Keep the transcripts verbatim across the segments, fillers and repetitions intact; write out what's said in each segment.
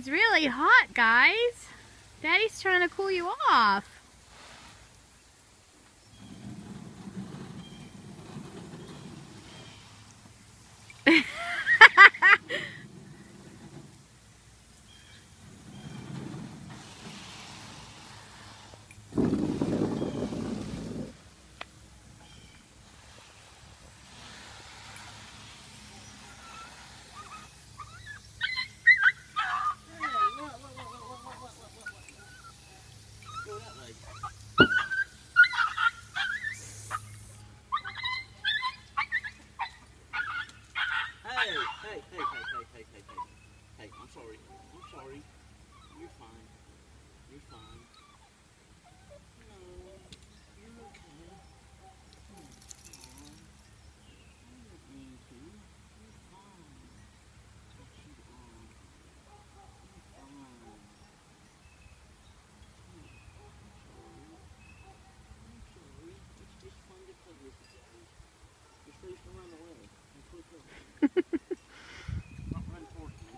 It's really hot, guys. Daddy's trying to cool you off. Hey, hey, hey, hey, hey, hey, hey, hey. Hey, I'm sorry. I'm sorry. You're fine. You're fine. No, you're okay. Oh, I don't mean to. You're fine. Yes, you are. You're fine. I'm sorry. I'm sorry. It's just fun to play with you guys. Just leave them run away. That's okay. Not run towards me.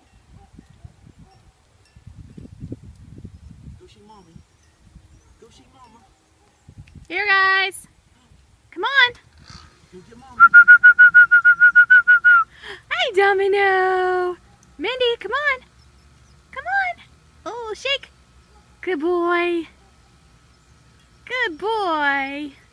Go see mommy. Go see mama. Here, guys. Come on. Go get mommy. Hey, Domino. Mindy, come on. Come on. Oh, shake. Good boy. Good boy.